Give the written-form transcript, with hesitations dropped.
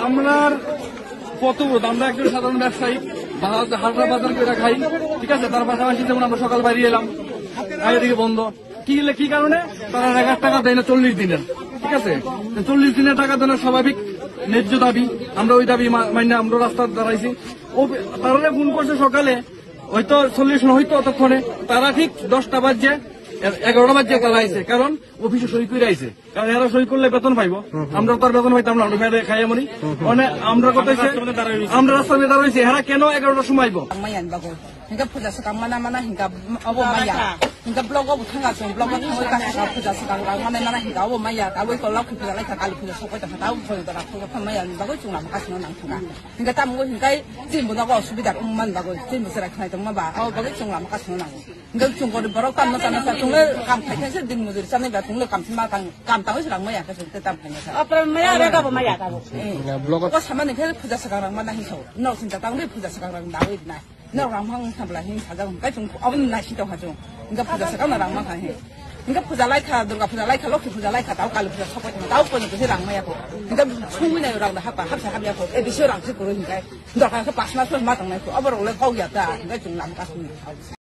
আমরার পথবোধ আমরা একজন সাধারণ ব্যবসায়ী হালকা বাজার করে খাই, ঠিক আছে। তার পাশাপাশি যেমন আমরা সকাল বাইরে এলাম, আগে দিকে বন্ধ, কি কারণে তারা 1000 টাকা দেয় না 40 দিনের, ঠিক আছে। 40 দিনের টাকা দেওয়ার স্বাভাবিক ন্যায্য দাবি, আমরা ওই দাবি মাইনে আমরা রাস্তায় দাঁড়াইছি। ও তারা ফোন করছে সকালে, হয়তো 40 হয়তো ততক্ষণে তারা ঠিক 10টা বাজে 11টা বাজে তারা আইছে, কারণ অফিসে সই করে আইছে, কারণ এরা সই করলে বেতন পাইবো, আমরা তো আর বেতন পাইতাম না, আমরা ফেরে খাই এমনই। মানে আমরা কথা আমরা রাস্তার মধ্যে দাঁড়াইছি, এরা কেন 11টার সময় আইবো? Hingga puja sekarang mana hingga awo maya hingga blog awo tengah song blog awo tengah kasih puja sekarang mana hingga awo maya awo kalau lau puja lagi kali puja sokoi dah tahu puja dah puja maya bagus cuma makasih nang tengah hingga tamu hingga jimu nago sudah umman bagus jimu serak naik tengah bah awo bagus cuma makasih nang hingga cuma di baru kan nasa cuma kam kaitan sih di mudir sana dah cuma kam sih kam tahu sekarang maya kasih tetap hanya sah apa maya ada apa maya tahu blog awo sama nih puja sekarang mana hingga nol sinta tahu nih puja sekarang tahu itu nah nol ramang sampai hin saja kai chung awin nasi tu hajung hingga puja sekarang orang mana hin hingga puja laika durga puja laika loki puja laika tahu kali puja sokoi tahu pun itu sih orang maya ko hingga sungguhnya orang dah apa habis ko bisa orang sih kurang hingga durga ke pasna tu matang itu abar oleh kau ya dah hingga chung lam kasih